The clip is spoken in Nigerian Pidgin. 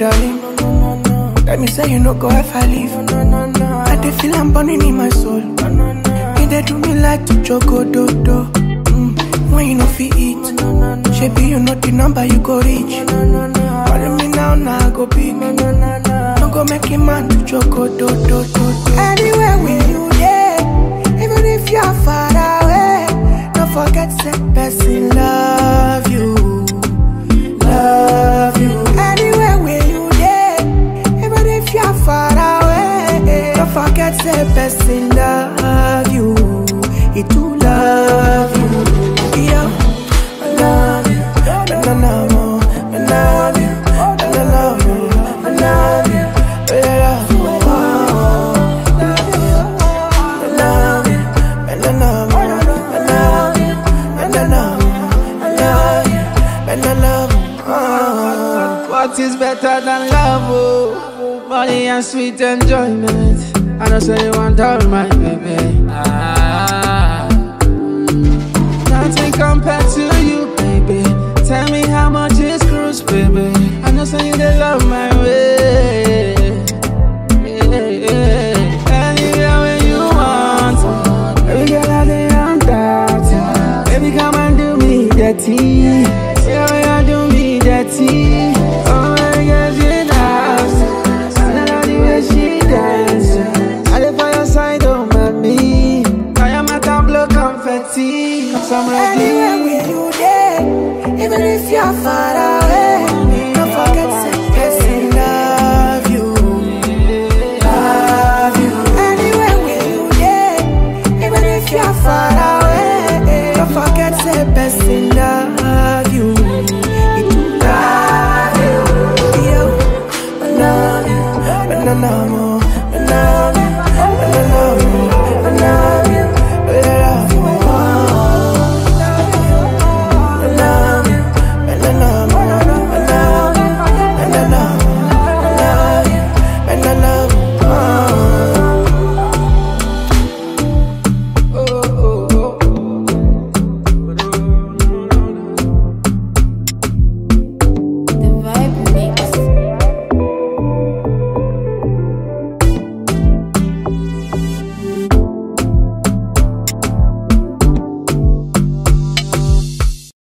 darling. Let me say you no go ever leave. I dey feel I'm burning in my soul. You dey do me like to choco do. When you no fit eat, shebi you know the number you go reach. Calling me now, I go big. Don't go make a man to choco do. Anywhere with you, yeah. Even if you're far away, don't forget that person love you. Love you. Anywhere with you, yeah. Even if you're far away, don't forget that person love you. It do love you. Yeah, I love you. I love you. I love you. I love you. I love you. I love you. What is better than love? Oh, money and sweet enjoyment. I know say you want all my baby. Nothing compared to you, baby. Tell me how much is cruise, baby. I know say you they love my way. Anywhere when you want, baby girl I dey on that. Baby come and do me dirty. See how you do me dirty. Oh my girl she dance, and I love the way she dance. I dey by your side, oh mommy. I am at a blow confetti. Anywhere with you, yeah. Even if you're far away, don't forget that person love you. Love you. Anywhere with you, yeah. Even if you're far away, don't forget that person love you. It do love you. I love you. I love you. I love you.